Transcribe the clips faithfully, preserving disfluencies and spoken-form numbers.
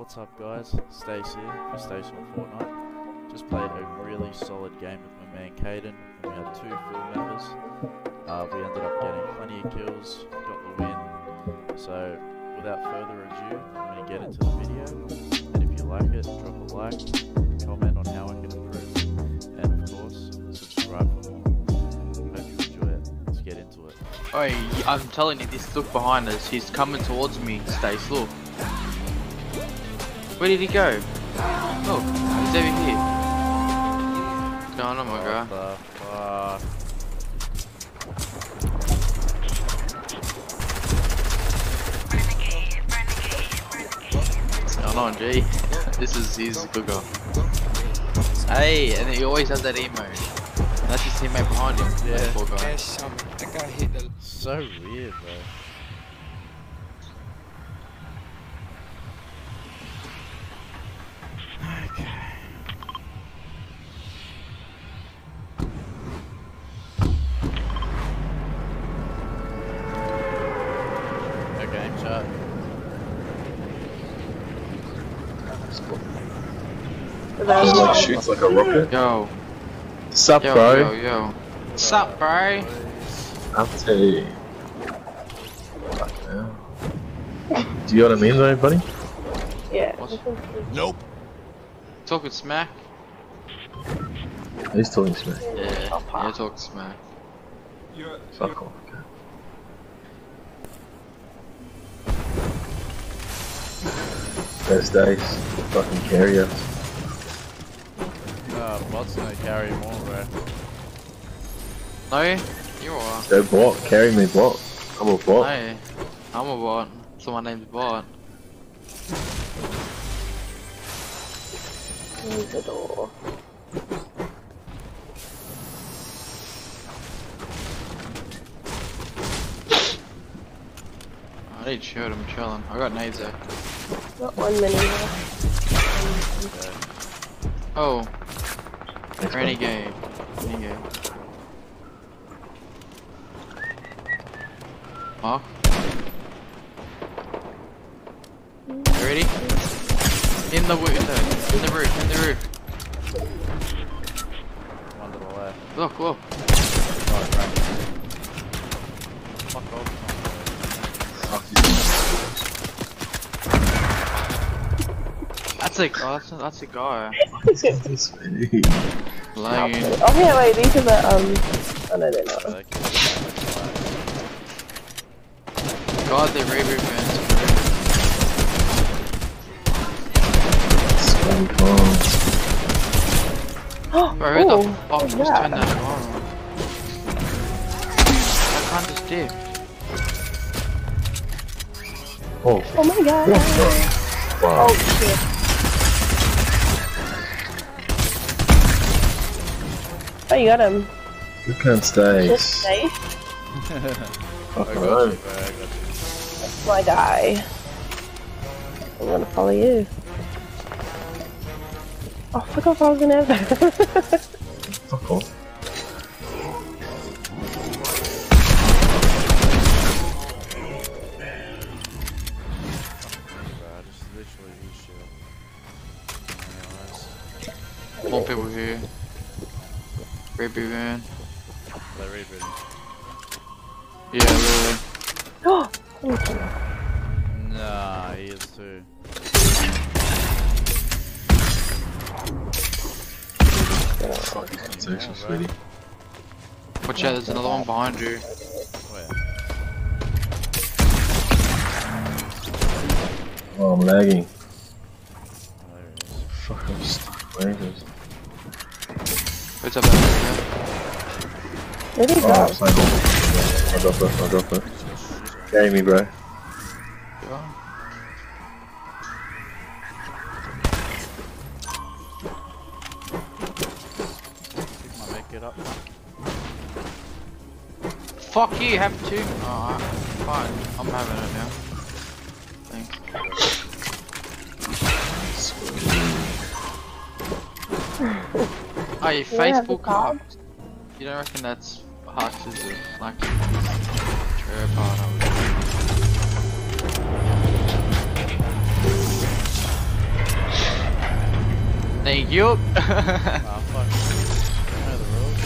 What's up guys, Stace here for Stace on Fortnite. Just played a really solid game with my man Kayden, and we had two full members. Uh, we ended up getting plenty of kills, got the win. So without further ado, I'm going to get into the video, and if you like it, drop a like, comment on how I can improve, and of course, subscribe for more. Hope you enjoy it. Let's get into it. Oi, I'm telling you, this look behind us, he's coming towards me, Stace, look. Where did he go? Look, he's over here. What's going on, my guy? What the fuck? What's going on, G? This is his good guy. Hey, and he always has that emote. That's his teammate behind him. Yeah. Poor guy. So weird, bro. It like shoots like a rocket. Yo. Sup, yo, bro? Yo, yo. Sup, bro? I'll tell you. Do you know what I mean, though, buddy? Yeah. Nope. Talking smack? He's talking smack. Yeah, you're talking smack. Fuck off. Okay. Best days. Fucking carry us. Nah, bots don't carry more, bro. No, you are. Go bot, carry me bot. I'm a bot. No, I'm a bot. So my name's Bot. Close the door. I need to shoot him chilling. I got nades there. Not one minute left. Oh. Thanks, Renegade. Renegade. Mark. You ready? In the window. In the roof. In the roof. One to the left. Look, look. Right, right. Fuck off. That's a, oh, that's a, that's a guy. This way. Lagging. Oh yeah, wait, these are the, um, oh no, they're not. God, they reboot fans. Bro, who the fuck just turned that on? I can't just dip. Oh. Oh my god. Wow. Oh shit. Oh, you got him. You can't stay. Just stay. Fuck I no. got you, bro. I got you. That's my guy. I'm gonna follow you. Oh, fuck off, I was gonna have that. Fuck off. More people here. Reboot van. They're rebooting. Yeah, really. Oh! Nah, he is too. That's actually sweetie. Watch out, there's another one behind you. Where? Oh, I'm lagging. Oh, there he is. Fuck, I'm stuck. Where is it? What's up there? Where'd he Oh, go? I'm sorry. I'll drop it, I'll drop it. Carry me, bro. Yeah. Pick my mech, get up. Fuck you, have two. Oh, fine. I'm having it now. Thanks. Oh, your Facebook card. You don't reckon that's hacked as a like true part of it? Thank you. Nah, fuck. I know the rules.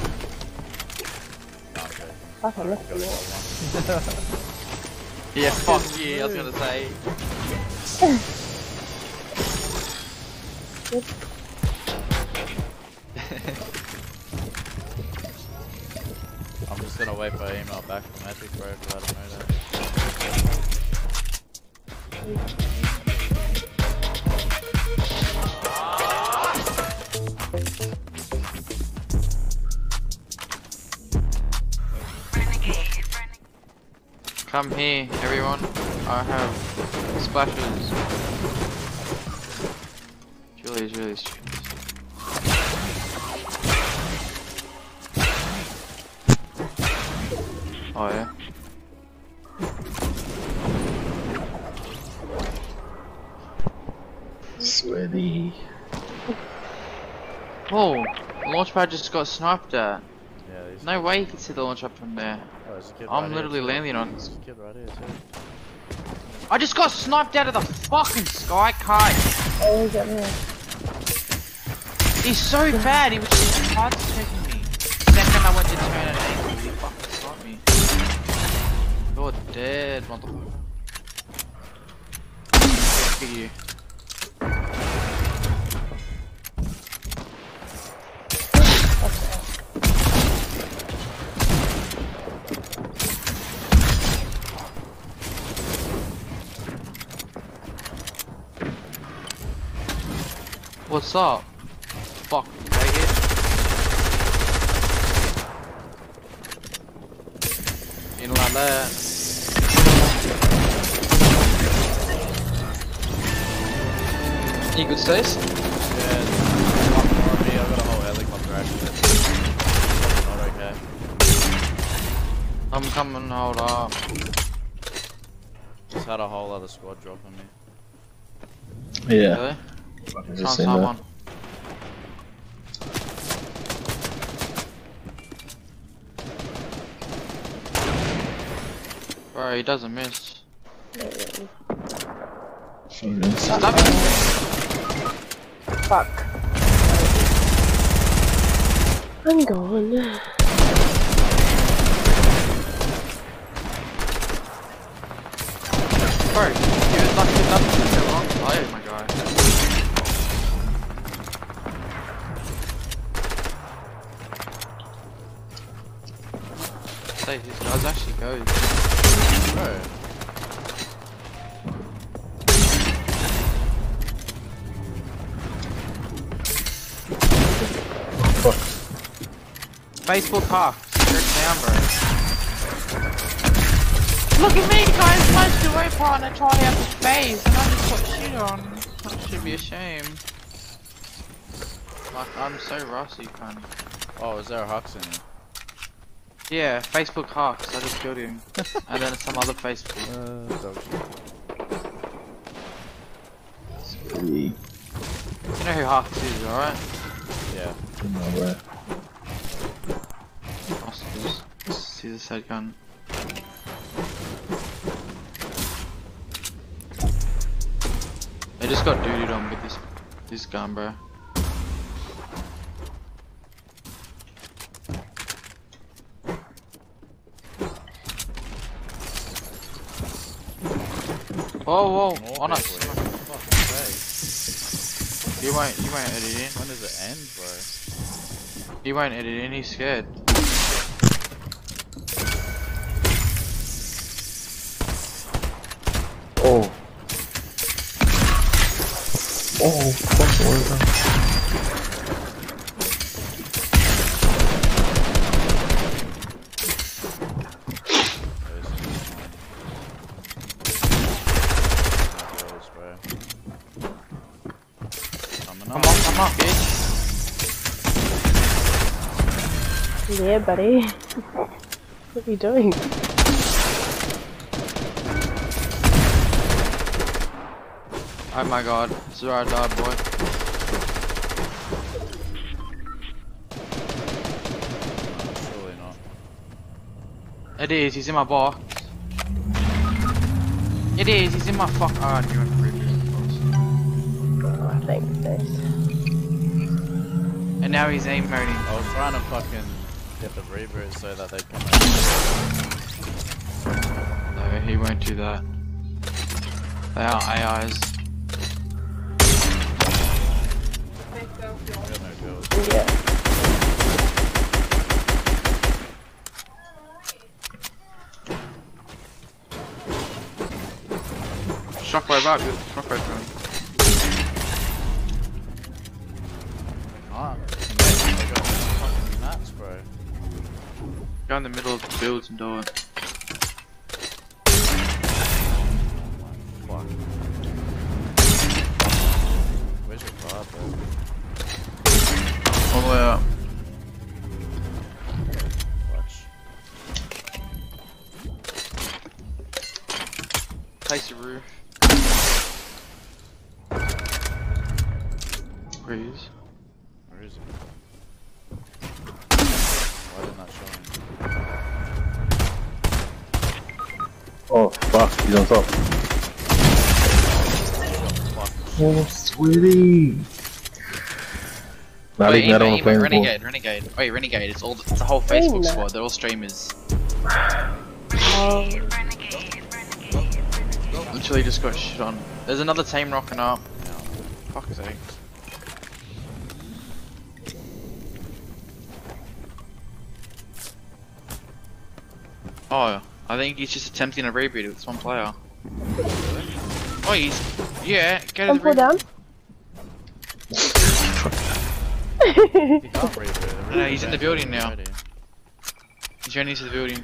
Nah, I'm joking. Fuck, I Gotta missed go it. one. Yeah, fuck you, I was gonna say. I'm just gonna wait for an email back from Epic, bro, to let them know that. Come here, everyone. I have splashes. Julie's really stupid. Oh yeah. Sweaty. Oh, the launch pad just got sniped at. Yeah, these No way you can see the launch pad from there. oh, there's a kid I'm right literally here, too. landing on. There's a kid right here, too. I just got sniped out of the fucking sky kite. Oh, he's up there. He's so bad. He was just hard checking me. Second I went to turn an angle, he fucking sniped me. You're dead, motherfucker. Look at you. What's up? Fuck, take it. In like that. You good, Stace? Yeah, fucking on me, I've got a whole helicopter actually. That's not okay. I'm coming, hold up. Just had a whole other squad drop on me. Yeah. Really? Fucking Sound just seen that. someone. Bro, he doesn't miss. Fucking Stop it! Fuck. I'm gone. Bro, you was like you're not the wrong player, my guy. Say, these guys actually go. Bro. fuck. Facebook hack. You're down, bro. Look at me, guys! Punch the way part and I tried out the face and I just got shit on. That should be a shame. Like, I'm so rusty, cunt. Oh, is there a Hux in here? Yeah, Facebook hacks. I just killed him. And then some other Facebook. Uh, dodgy. Sweaty. You know who hacks is, alright? Yeah. No way. Hospitals. See the sad gun. They just got dooted on with this this gun, bro. Whoa, whoa, More on us. people here. Fuck's sake. You won't, you won't edit in. When does it end, bro? He won't edit in. He's scared. Oh. Oh, fuck, what is that? Girls, bro. Coming Come up. on, come on, bitch. Yeah, buddy. What are you doing? Oh my god, Zara died, boy. Surely not. It is, he's in my box. It is, he's in my fuck. Oh, you went really close. Oh, thanks, Stace. And now he's emoting. I was trying to fucking get the reboot so that they come out. No, he won't do that. They are A Is. We got no kills. Yeah. Shockwave up, good. Shockwave going. Ah, amazing. They got fucking nuts, bro. Go in the middle of the builds and do it. Fuck. Where's your card, bro? All the way up. Watch. Place the roof. Freeze. Where is it? Why didn't that show him? Oh fuck, he's on top. Oh, sweetie. Nah, Wait, I don't aim, want to play aim, anymore. Renegade, Renegade. Wait, Renegade, it's all the, it's the whole Facebook that. squad, they're all streamers. Oh, Literally just got shit on. There's another team rocking up. Fuck's sake. Oh, I think he's just attempting a reboot with one player. Oh, he's... Yeah, go to I'm the pull reboot. down. He can't reboot it. No, he's in the building now. Already. He's running into the building.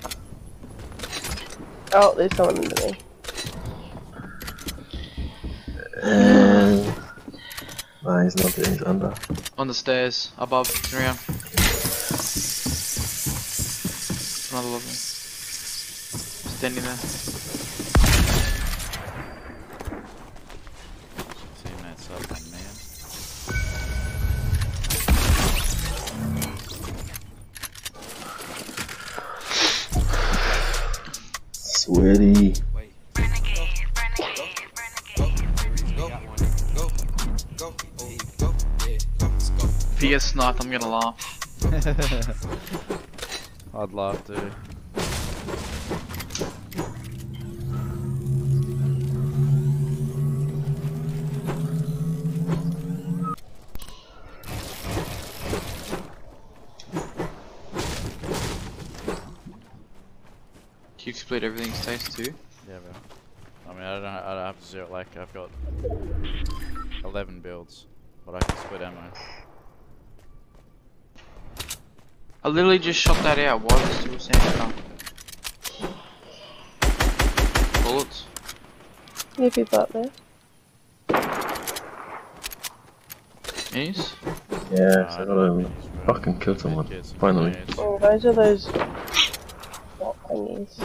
Oh, there's someone under me. Uh, nah, he's not there, he's under. On the stairs, above, turn around. Another level. Standing there. Teammates up on me. Sweaty. If he gets sniped, I'm gonna laugh. I'd laugh too. You split everything Stace too? Yeah, bro. I mean, I don't, I don't have to zero. Like, I've got eleven builds, but I can split ammo. I literally just shot that out. Why is it still standing up? Bullets. Any people up there? Minis? Yeah, Nah, so I I gotta don't um, have minis, bro. fucking kill someone. Get some Finally. grenades. Oh, those are those. What thingies?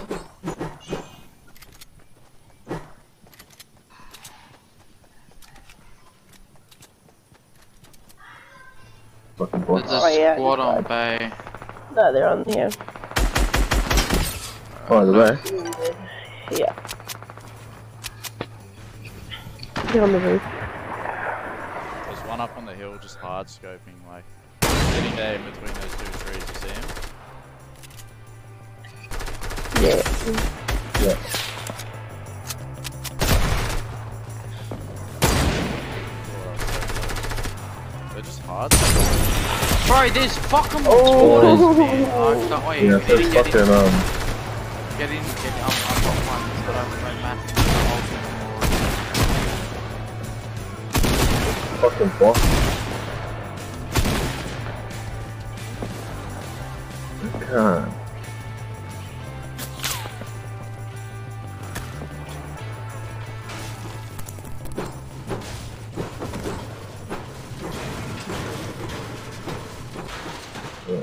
Fucking There's boss. a Oh, yeah, squad you on tried. bay. No, they're on here. Oh, the way. Yeah. Get on the roof. There's one up on the hill, just hard scoping, like sitting there in between those two trees. You see him? Yeah. Yeah. They're just hard. Bro, there's fucking Oh. toys, man. Oh, don't wait. Yeah, Get so in, get fucking in. um. Get in, get in. I'm, I've got one, but I've got math. Fucking boss. God. Yeah.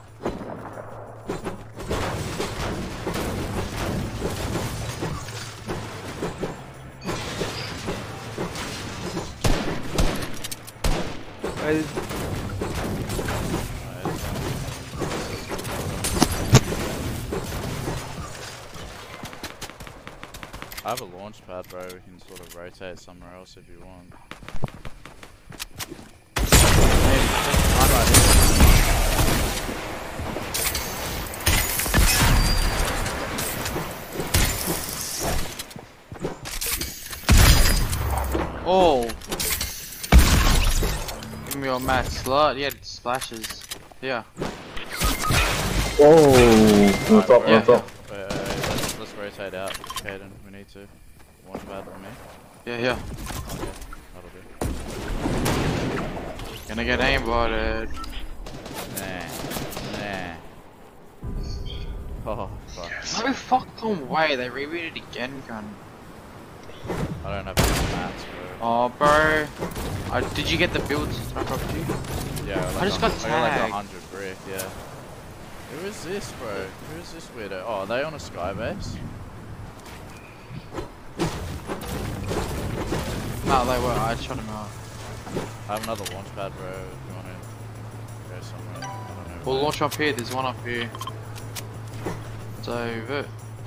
I have a launch pad, bro. We can sort of rotate somewhere else if you want. I'm right here. Oh! Give me your mad slut. Yeah, splashes. Yeah. Oh, on top, Yeah, on top. Wait, wait, wait, let's, let's rotate out. Kayden, we need to. One bad on me. Yeah, yeah. Okay, that'll do. Gonna get aimbotted. Nah. Nah. Oh, fuck. No fucking way, they rebooted again, gun. I don't have any mats, bro. Oh, bro. Uh, did you get the builds that I dropped you? Yeah, like I just a, got I got like a tagged. hundred brick, yeah. Who is this, bro? Who is this weirdo? Oh, are they on a sky base? No, they were. I shot him out. I have another launch pad, bro. If you want to go somewhere. I don't know. We'll launch up here. There's one up here. It's over.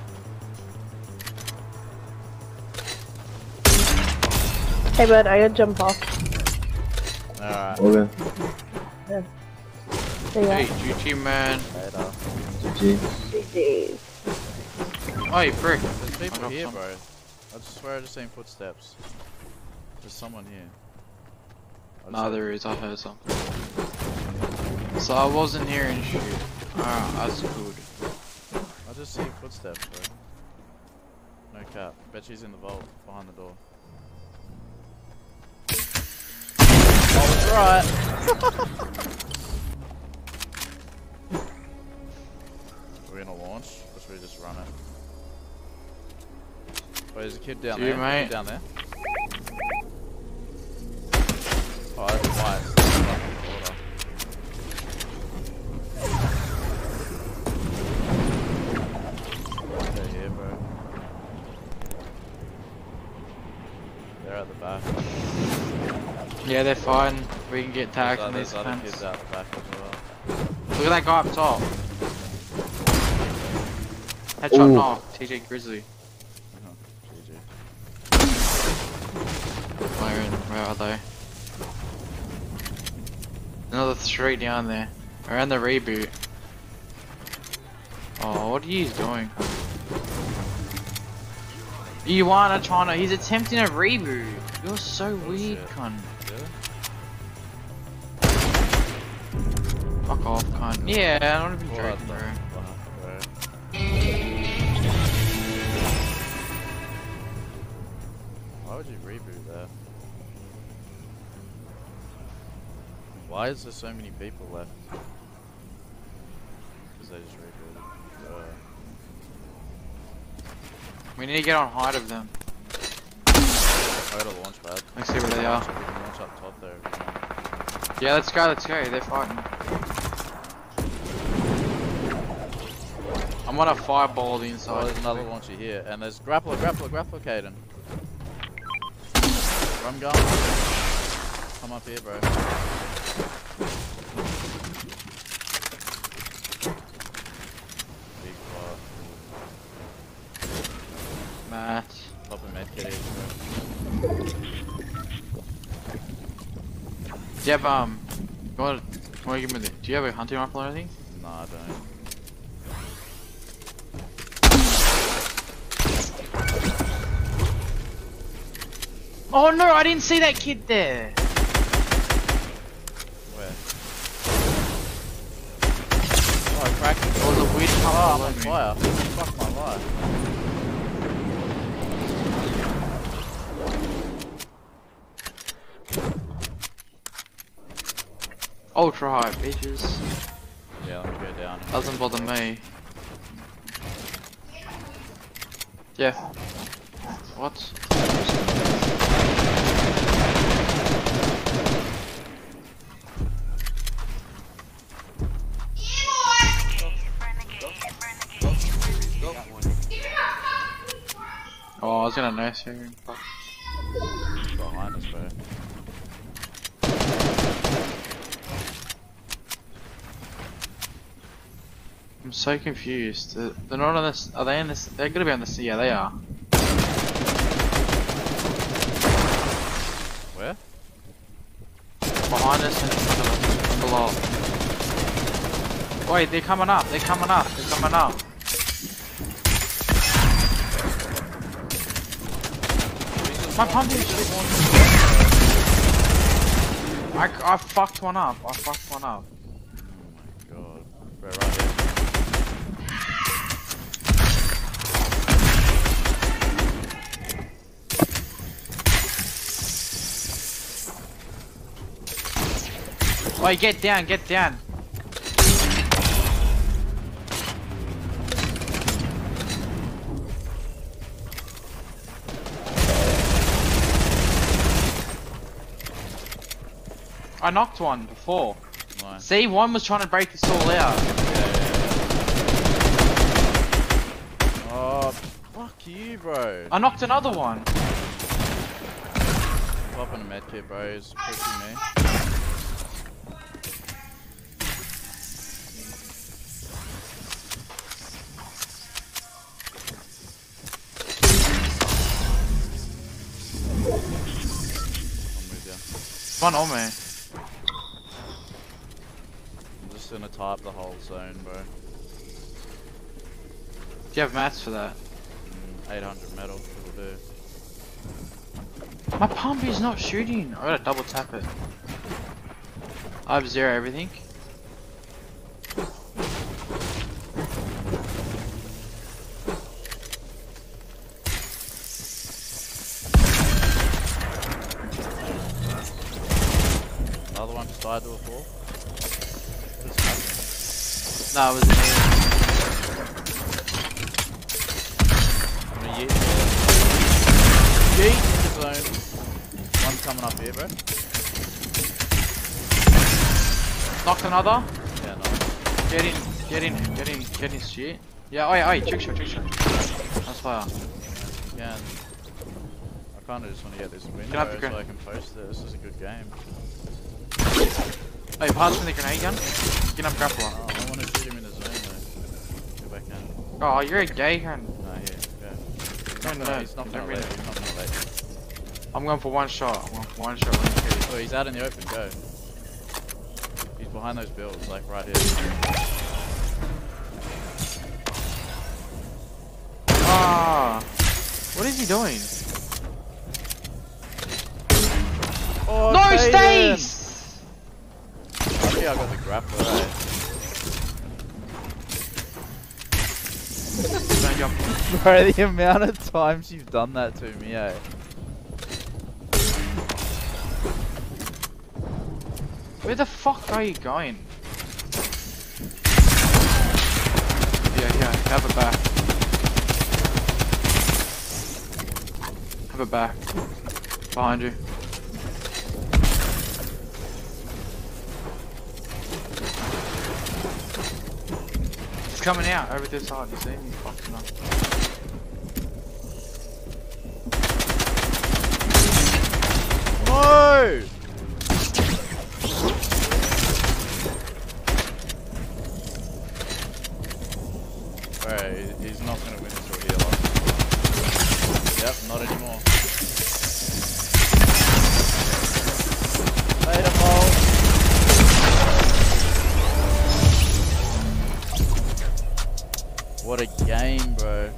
Hey bud, I gotta jump off. Alright. Okay. Yeah. There you Hey, go. G G, man. Later. G G. G G's. Oh, you frick. There's I people dropped here, some. bro. I just swear I just seen footsteps. There's someone here. I just No, heard- there is. I heard something. So I wasn't hearing shit. Alright, that's good. I just see footsteps, bro. No cap. Bet she's in the vault behind the door. I was right. Are we gonna launch, or should we just run it? Wait, there's a kid down See there. you, There's a mate. kid down there. Oh, that's white. That's fucking water. They're here, bro. They're at the back. Yeah, they're fine. We can get tagged from There's these other fence. kids out the back as well. Look at that guy up top. Headshot Ooh. knock. T J Grizzly. Uh-huh. G G. Where, where are they? Another three down there. Around the reboot. Oh, what are you doing? You aren't trying to. He's attempting a reboot. You're so weird, shit. cunt. Really? Fuck off, cunt. Yeah, I'm not even What joking, the bro. fuck, bro? Why would you reboot that? Why is there so many people left? Because they just rebooted. Uh, We need to get on height of them. I got a launch pad. Let's see where they are. We can launch up top there if you want. Yeah, let's go, let's go. They're fighting. I'm on a fireball the Oh, inside. there's another launcher here. And there's grappler, grappler, grappler, Kayden. Rum gun. Come up here, bro. Big fire. Matt. Pop a medkit each, bro. Do you have, um, you want to, you want to give me the, do you have a hunting rifle or anything? No, I don't. Oh no, I didn't see that kid there. Where? Oh, I cracked it. Oh, the weird Oh, color I'm on fire. Fuck my life. Ultra high, bitches. Yeah, let me go down. and- Doesn't bother me. Yeah. What? Oh, I was gonna nurse her. Fuck. Behind us, bro. I'm so confused. They're they're not on this. Are they in this? They're gonna be on this. Yeah, they are. Where? Behind us and in front of us. Below. Wait, they're coming up. They're coming up. They're coming up. My pump is. I fucked one up. I fucked one up. Oh my god. Bro, right here. Wait, get down, get down. I knocked one before. Nice. See, one was trying to break this all out. Oh, fuck you, bro. I knocked another one. Popping a medkit, bro. He's pushing me. I'm with ya. One on me. I'm just gonna tie up the whole zone, bro. Do you have mats for that? Mm, eight hundred metal, will do. My pump is not shooting. I gotta double tap it. I have zero everything. Another one just died to a fall. What is happening? No, it was me. I'm gonna yeet. Yeet in the zone. One's coming up here, bro. Knocked another. Yeah, no. Get in, get in, get in, get in shit. Yeah, oh yeah, oh yeah, trick shot, trick shot. That's fire. Again, I kinda just wanna get this window have the so gren- I can post it. This is a good game. Hey, pass me the grenade gun. Get up grappler. Oh, I wanna shoot him in the zone though. If I can. Oh, you're a gay gun. No, here, go. No, No, no, he's not don't gonna really- let. He's not gonna let. I'm going for one shot. I'm going for one shot. One kill. Oh, he's out in the open, go. He's behind those buildings, like right here. Ah, what is he doing? Oh, No, Kayden! Stace! Lucky I got the grappler, right? Don't jump. Bro, the amount of times you've done that to me, eh? Where the fuck are you going? Yeah, yeah, have it back. Have it back. Behind you. It's coming out over this side, you see? You fucking up. No! Bro, he's not gonna win until here, like. Yep, not anymore. Later, Paul. What a game, bro.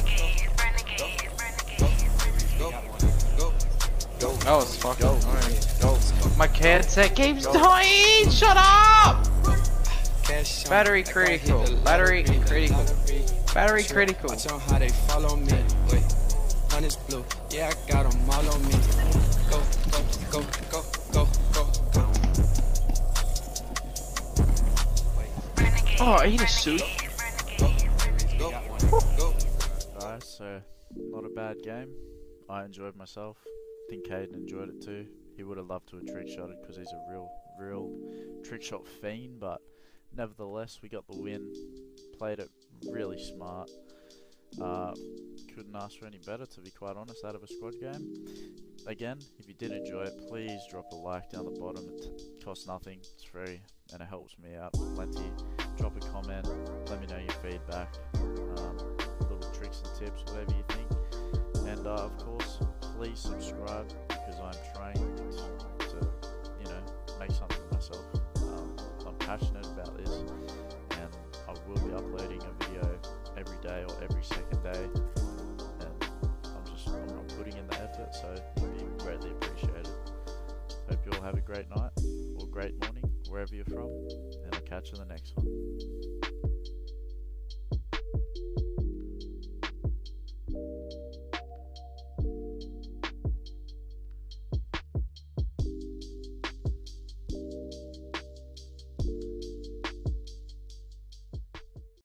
That was fucking annoying. My headset keeps dying! Shut up! Battery critical. Battery critical. Battery critical. Watch on how they follow me. Wait, honey's blue. Yeah, I got them all on me. Go, go, go, go, go, go, go. Oh, I need a suit. Go, go. Guys, so not a bad game. I enjoyed myself. I think Kayden enjoyed it too. He would have loved to have trick shot it because he's a real, real trick shot fiend, but nevertheless, we got the win. Played it really smart. Uh, couldn't ask for any better, to be quite honest, out of a squad game. Again, if you did enjoy it, please drop a like down the bottom. It costs nothing, it's free, and it helps me out plenty. Drop a comment, let me know your feedback, um, little tricks and tips, whatever you think. And uh, of course, please subscribe, because I'm trying to, you know, make something of myself. Um, I'm passionate about this, and I will be uploading a video every day or every second day, and I'm just I'm not putting in the effort, so it'd be greatly appreciated. Hope you all have a great night. great morning, wherever you're from, and I'll catch you in the next one.